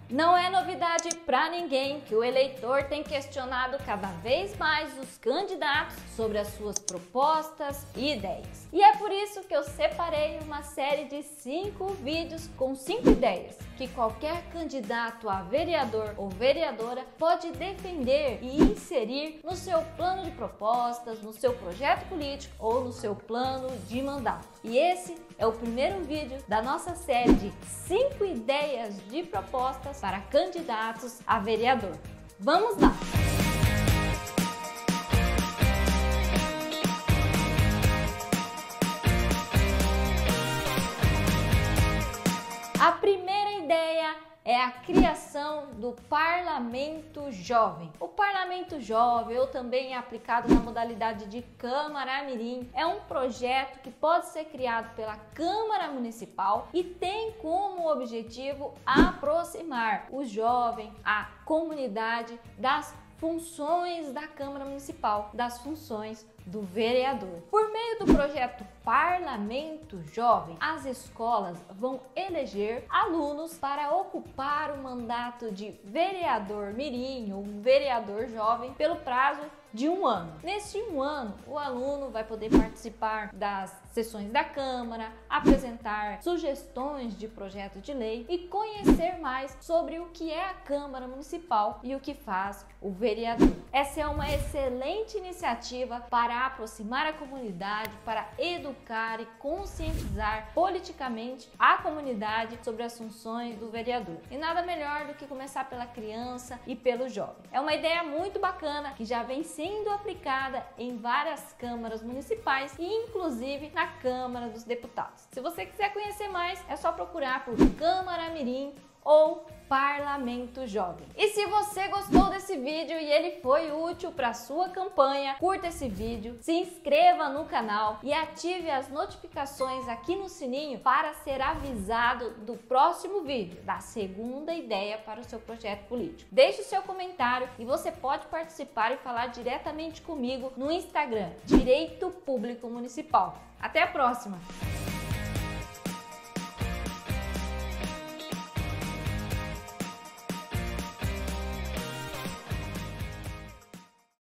Não é novidade para ninguém que o eleitor tem questionado cada vez mais os candidatos sobre as suas propostas e ideias. E é por isso que eu separei uma série de 5 vídeos com 5 ideias que qualquer candidato a vereador ou vereadora pode defender e inserir no seu plano de propostas, no seu projeto político ou no seu plano de mandato. E esse é o primeiro vídeo da nossa série de 5 ideias de propostas para candidatos a vereador. Vamos lá! A primeira ideia é a criação do Parlamento Jovem. O Parlamento Jovem, ou também aplicado na modalidade de Câmara Mirim, é um projeto que pode ser criado pela Câmara Municipal e tem como objetivo aproximar o jovem, a comunidade, das funções da Câmara Municipal, das funções do vereador. Por meio do projeto Parlamento Jovem, as escolas vão eleger alunos para ocupar o mandato de vereador mirim ou vereador jovem pelo prazo de 1 ano. Neste 1 ano, o aluno vai poder participar das sessões da Câmara, apresentar sugestões de projeto de lei e conhecer mais sobre o que é a Câmara Municipal e o que faz o vereador. Essa é uma excelente iniciativa para aproximar a comunidade, para educar e conscientizar politicamente a comunidade sobre as funções do vereador. E nada melhor do que começar pela criança e pelo jovem. É uma ideia muito bacana que já vem sendo aplicada em várias câmaras municipais e inclusive na Câmara dos Deputados. Se você quiser conhecer mais, é só procurar por Câmara Mirim ou Parlamento Jovem. E se você gostou desse vídeo e ele foi útil para sua campanha, curta esse vídeo, se inscreva no canal e ative as notificações aqui no sininho para ser avisado do próximo vídeo, da segunda ideia para o seu projeto político. Deixe o seu comentário e você pode participar e falar diretamente comigo no Instagram, Direito Público Municipal. Até a próxima!